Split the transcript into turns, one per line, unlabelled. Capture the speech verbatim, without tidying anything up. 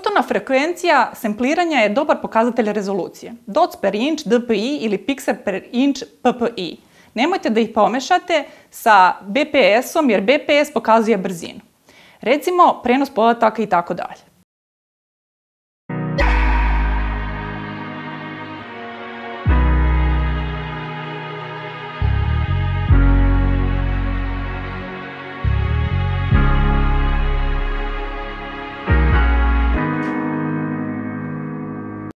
Osnovna frekvencija sempliranja je dobar pokazatelj rezolucije. Dots per inch, D P I ili pixel per inch, P P I. Nemojte da ih pomešate sa B P S-om jer B P S pokazuje brzinu. Recimo, prenos podataka i tako dalje.